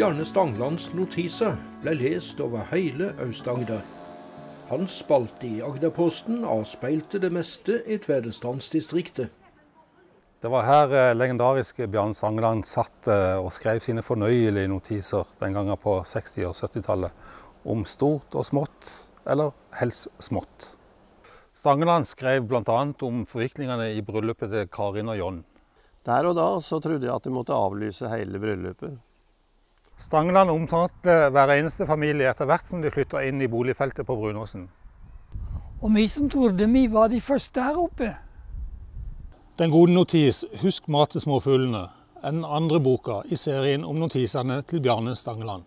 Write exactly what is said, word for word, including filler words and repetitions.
Bjarne Stangelands notiser ble lest over hele Aust-Agder. Hans spalte i Agderposten avspeilte det meste i Tvedestandsdistriktet. Det var her legendariske Bjarne Stangeland satt og skrev sine fornøyelige notiser den gangen på seksti- og syttitallet om stort og smått, eller helst smått. Stangeland skrev blant annet om forviklingene i bryllupet til Karin og John. Der og da så trodde jeg at de måtte avlyse hele bryllupet. Stangeland omtalte hver eneste familie etter hvert som de flyttet inn i boligfeltet på Brunåsen. Og vi som trodde vi var de første her oppe. Den gode notis, Husk mat til småfuglene, er den andre boka i serien om notisene til Bjarne Stangeland.